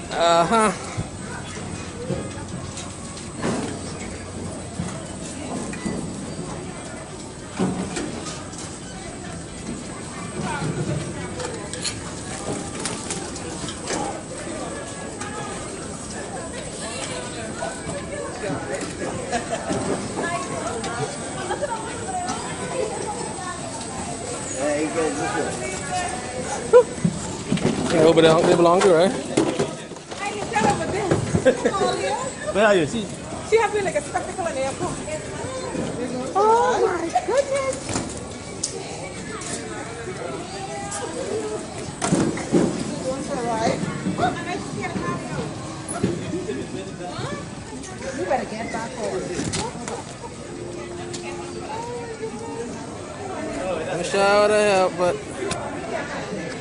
Uh-huh. Yeah, over there, they belong to, right? Where are you? See? She has been like a spectacle in the airport. Oh my goodness. You better get back home. I'm sure to help, but